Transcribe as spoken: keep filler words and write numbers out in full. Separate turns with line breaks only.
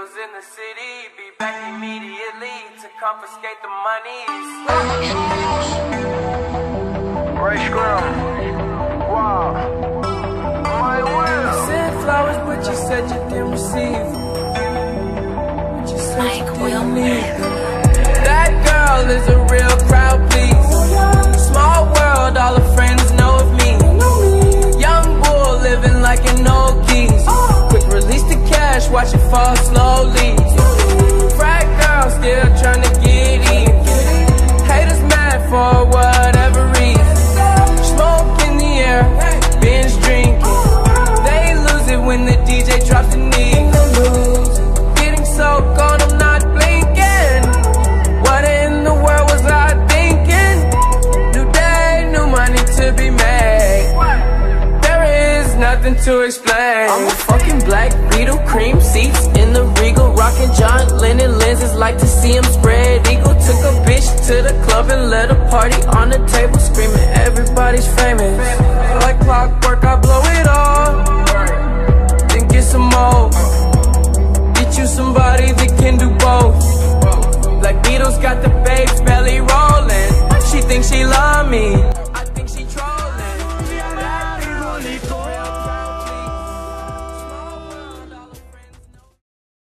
was in the city, be back immediately to confiscate the monies.
Ray Scrum. Wow. My will.
You sent flowers, but you said you didn't receive. But you said you didn't need them. That girl is a real crowd, please. Small world, all her friends know of me. Young bull living like an old geese. Quick release the cash, watch it fall slowly. Frat girl still trying to get in. Haters mad for whatever reason. Smoke in the air, binge drinking. They lose it when the D J drops the knee. Getting so gone, I'm not blinking. What in the world was I thinking? New day, new money to be made. There is nothing to explain. I'm a fucking black Beetle, cream seats in the Regal, rocking John Lennon lenses, like to see him spread eagle. Took a bitch to the club and let a party on the table, screaming everybody's famous. Like clockwork, I blow it all, then get some more. Get you somebody that can do both. Black Beatles got the babes,